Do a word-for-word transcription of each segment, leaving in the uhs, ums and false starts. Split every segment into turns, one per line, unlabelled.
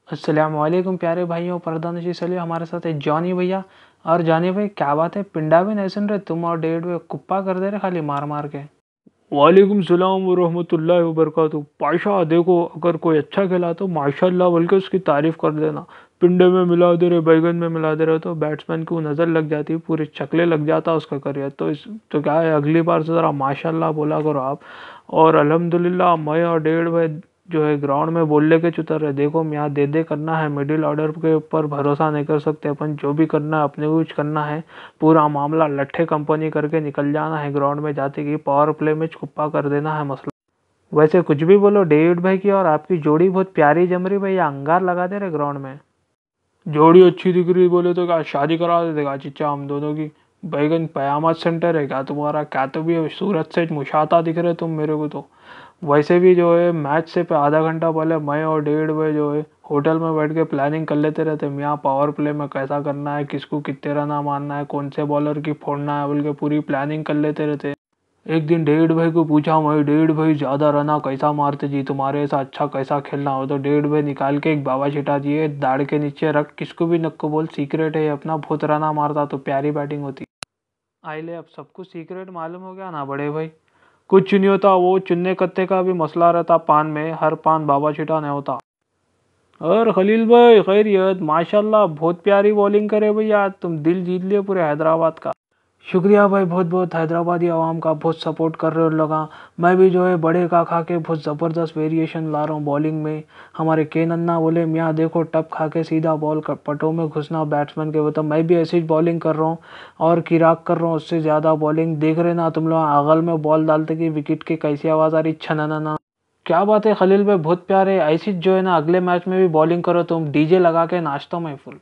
अस्सलामुअलैकुम प्यारे भाइयों, परदानशी सली हमारे साथ है जॉनी भैया। और जॉनी भाई क्या बात है, पिंडा भी नहीं सुन रहे तुम और डेढ़ में कुप्पा कर दे रहे खाली मार मार के। वालेकुम सलाम व रहमतुल्लाहि व बरकातहू। पाशा देखो, अगर कोई अच्छा खेला तो माशाल्लाह बोल के उसकी तारीफ कर देना। पिंडे में मिला दे रहे, बैगन में मिला दे रहे तो बैट्समैन को नज़र लग जाती है, पूरे चकले लग जाता उसका करियर। तो इस तो क्या है, अगली बार से ज़रा माशाल्लाह बोला करो आप। और अल्हम्दुलिल्लाह मैं और डेढ़ भाई जो है ग्राउंड में बोलने के चुतर है। देखो यहाँ दे दे करना है, मिडिल ऑर्डर के ऊपर भरोसा नहीं कर सकते अपन। जो भी करना है अपने को कुछ करना है। पूरा मामला लट्ठे कंपनी करके निकल जाना है ग्राउंड में जाते कि पावर प्ले में छुप्पा कर देना है मसला। वैसे कुछ भी बोलो, डेविड भाई की और आपकी जोड़ी बहुत प्यारी जम रही भैया, अंगार लगा दे रहे ग्राउंड में। जोड़ी अच्छी दिख रही बोले तो क्या शादी करा देते क्या चिच्चा हम दोनों की। बैगन पयामत सेंटर है क्या तुम्हारा? क्या तो भी सूरत से मुशाता दिख रहे तुम मेरे को तो। वैसे भी जो है मैच से पे आधा घंटा पहले मैं और डेढ़ बजे जो है होटल में बैठ के प्लानिंग कर लेते रहते हैं। यहाँ पावर प्ले में कैसा करना है, किसको कितने रन मारना है, कौन से बॉलर की फोड़ना है बोल के पूरी प्लानिंग कर लेते रहते हैं। एक दिन डेढ़ भाई को पूछा मैं, डेढ़ भाई ज्यादा रना कैसा मारते जी, तुम्हारे ऐसा अच्छा कैसा खेलना हो? तो डेढ़ भाई निकाल के एक बाबा छिटा दिए, दाढ़ के नीचे रख, किसको भी नक्को बोल सीक्रेट है ये अपना, बहुत रना मारता तो प्यारी बैटिंग होती। आइले अब सब कुछ सीक्रेट मालूम हो गया ना बड़े भाई। कुछ नहीं होता, वो चुन्ने कत्ते का भी मसला रहता पान में, हर पान बाबा छिटा नहीं होता। और खलील भाई खैरियत? माशाल्लाह बहुत प्यारी बॉलिंग करे भैया, तुम दिल जीत लिए पूरे हैदराबाद का। शुक्रिया भाई, बहुत बहुत हैदराबादी आवाम का बहुत सपोर्ट कर रहे हो लोग। मैं भी जो है बड़े का खा के बहुत ज़बरदस्त वेरिएशन ला रहा हूँ बॉलिंग में। हमारे के नन्ना बोले मियाँ देखो टप खा के सीधा बॉल पटों में घुसना बैट्समैन के, मतलब मैं भी ऐसी ही बॉलिंग कर रहा हूँ और किराक कर रहा हूँ उससे ज़्यादा बॉलिंग। देख रहे ना तुम लोग अगल में बॉल डालते कि विकेट की कैसी आवाज़ आ रही, छना। क्या बात है खलील भाई, बहुत प्यारे। ऐसी जो है ना अगले मैच में भी बॉलिंग करो तुम, डीजे लगा के नाचता मैं फुल।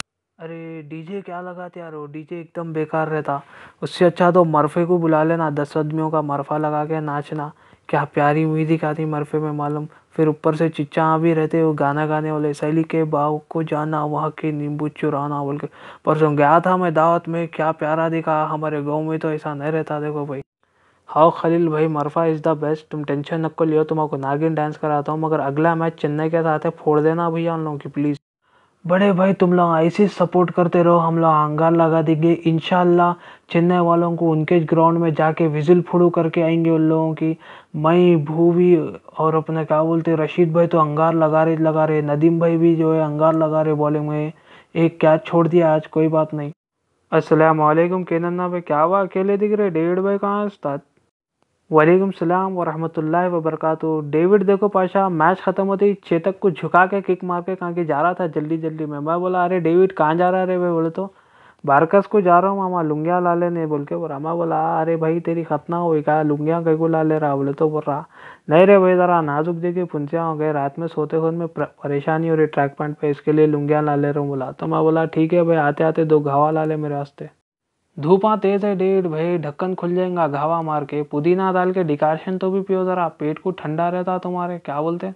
अरे डीजे क्या लगाते यार, वो डीजे एकदम बेकार रहता। उससे अच्छा तो मरफे को बुला लेना, दस आदमियों का मरफा लगा के नाचना। क्या प्यारी म्यूजिक आती मरफे में मालूम। फिर ऊपर से चिच्चा भी रहते वो गाना गाने वाले, सैली के बाव को जाना वहाँ के नींबू चुराना बोल के। परसों गया था मैं दावत में, क्या प्यारा दिखा। हमारे गाँव में तो ऐसा नहीं रहता देखो भाई। हाँ खलील भाई, मरफा इज़ द बेस्ट, तुम टेंशन नको लियो, तुमको नागिन डांस कराता हूँ। मगर अगला मैच चेन्नई के साथ है, फोड़ देना भैया उन लोगों की प्लीज़। बड़े भाई तुम लोग ऐसे सपोर्ट करते रहो, हम लोग अंगार लगा देंगे इंशाल्लाह। चेन्नई वालों को उनके ग्राउंड में जाके विजिल फुड़ू करके आएंगे उन लोगों की। मैं भूवी और अपने क्या बोलते रशीद भाई तो अंगार लगा रहे लगा रहे नदीम भाई भी जो है अंगार लगा रहे बॉलिंग में। एक कैच छोड़ दिया आज, कोई बात नहीं। अस्सलाम वालेकुम केनन्ना भाई, क्या हुआ अकेले दिख रहे? डेविड भाई कहाँ है उस्ताद? वालेकुम सलाम व रहमतुल्लाहि व बरकातहू। डेविड देखो पाशा, मैच खत्म होते ही चेतक को झुका के किक मार के कहाँ के जा रहा था जल्दी जल्दी में। मैं बोला अरे डेविड कहाँ जा रहा है रे भाई? बोले तो बारकस को जा रहा हूँ मामा, लुंगिया ला लेने बोल के बोला। मैं बोला अरे भाई तेरी खतना हुई क्या, लुंगिया कहीं को ला ले रहा? बोले तो बोल रहा नहीं रे भाई, जरा नाजुक देखिए पुंसिया हो गए, रात में सोते खुद में परेशानी हो रही ट्रैक पॉइंट पे, इसके लिए लुंगिया ला ले रहा हूँ बोला। तो मैं बोला ठीक है भाई, आते आते दो घावा ला ले मेरे वास्ते। धूपा तेज है डेढ़ भाई, ढक्कन खुल जाएगा घावा मार के। पुदीना डाल के डिकाशन तो भी पियो जरा, पेट को ठंडा रहता तुम्हारे, क्या बोलते।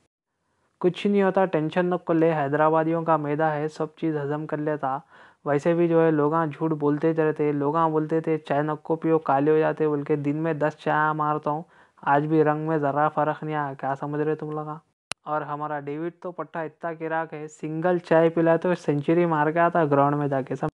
कुछ नहीं होता, टेंशन न को ले, हैदराबादियों का मैदा है, सब चीज़ हजम कर लेता। वैसे भी जो है लोग झूठ बोलते रहते, लोग बोलते थे चाय नक्को पियो काले हो जाते बोल के, दिन में दस चाय मारता हूँ। आज भी रंग में ज़रा फर्क नहीं आया, क्या समझ रहे तुम लोग। और हमारा डेविड तो पट्टा इतना किराक है, सिंगल चाय पिलाते हुए सेंचुरी मार के आता ग्राउंड में जाके।